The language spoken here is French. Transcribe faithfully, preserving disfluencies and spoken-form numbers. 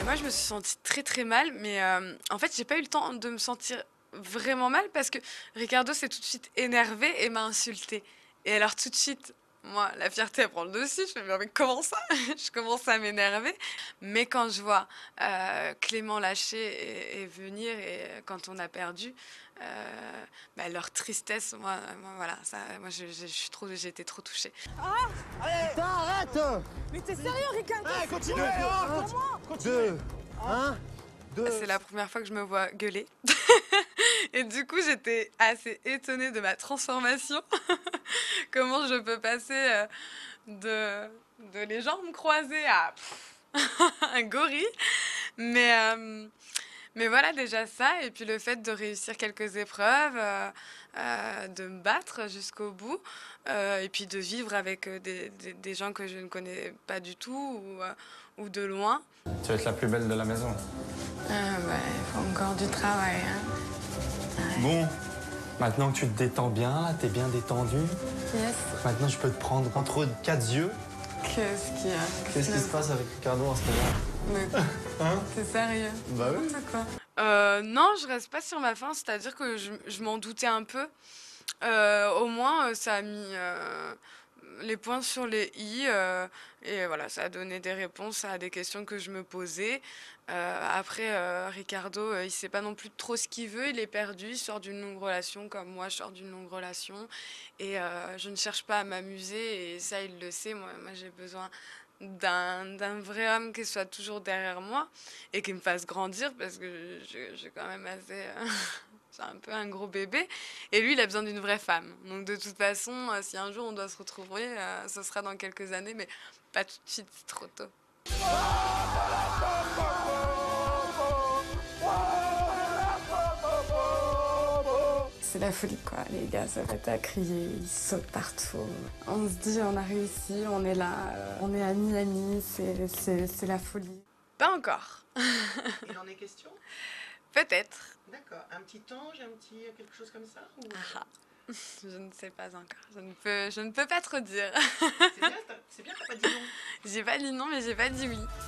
Moi, je me suis sentie très très mal, mais euh, en fait, j'ai pas eu le temps de me sentir vraiment mal parce que Ricardo s'est tout de suite énervé et m'a insulté. Et alors, tout de suite, moi, la fierté, elle prend le dessus. Je me dis, mais comment ça? Je commence à m'énerver. Mais quand je vois euh, Clément lâcher et, et venir, et euh, quand on a perdu, euh, bah, leur tristesse, moi, moi, voilà, ça, moi, je, je, je suis trop, j'ai été trop touchée. Putain, arrête! Mais t'es sérieux, Ricardo? Allez, continuez! Un, deux, un, deux. C'est la première fois que je me vois gueuler. Et du coup, j'étais assez étonnée de ma transformation. Comment je peux passer euh, de, de les jambes croisées à pff, un gorille. Mais, euh, mais voilà, déjà ça. Et puis le fait de réussir quelques épreuves, euh, euh, de me battre jusqu'au bout. Euh, et puis de vivre avec des, des, des gens que je ne connais pas du tout ou, euh, ou de loin. Tu vas être la plus belle de la maison. Ah bah, il faut encore du travail, hein. Ouais. Bon, maintenant que tu te détends bien, là, t'es bien détendu. Yes. Maintenant, je peux te prendre entre quatre yeux. Qu'est-ce qu'il y a? Qu'est-ce qui se passe avec Ricardo en ce moment? Mais Hein? t'es sérieux? Bah oui. N'importe quoi. Euh, non, je reste pas sur ma faim, c'est-à-dire que je, je m'en doutais un peu. Euh, au moins, euh, ça a mis euh, les points sur les i. Euh, et voilà, ça a donné des réponses à des questions que je me posais. Euh, après, euh, Ricardo, euh, il sait pas non plus trop ce qu'il veut. Il est perdu, il sort d'une longue relation, comme moi, je sors d'une longue relation. Et euh, je ne cherche pas à m'amuser, et ça, il le sait. Moi, moi j'ai besoin d'un d'un vrai homme qui soit toujours derrière moi et qui me fasse grandir parce que je- j'ai quand même assez... euh, c'est un peu un gros bébé. Et lui, il a besoin d'une vraie femme. Donc de toute façon, euh, si un jour on doit se retrouver, euh, ce sera dans quelques années, mais pas tout de suite, c'est trop tôt. C'est la folie, quoi. Les gars se mettent à crier, ils sautent partout. On se dit, on a réussi, on est là, euh, on est à Miami, c'est, c'est, c'est la folie. Pas encore. Il en est question? Peut-être. D'accord. Un petit ange, un petit quelque chose comme ça ou... Ah, je ne sais pas encore. Je ne peux, je ne peux pas trop dire. C'est bien, t'as- c'est bien, t'as pas dit non. J'ai pas dit non, mais j'ai pas dit oui.